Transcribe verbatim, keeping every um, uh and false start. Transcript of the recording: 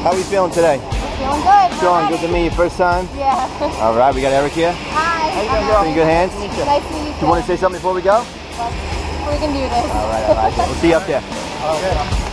How are you feeling today? Feeling good. Feeling good to meet you. First time? Yeah. All right, we got Eric here. Hi. How you doing, girl? In good hands? Nice to meet you. Do you want to say something before we go? We can do this. All right, all right. We'll see you up there. Okay.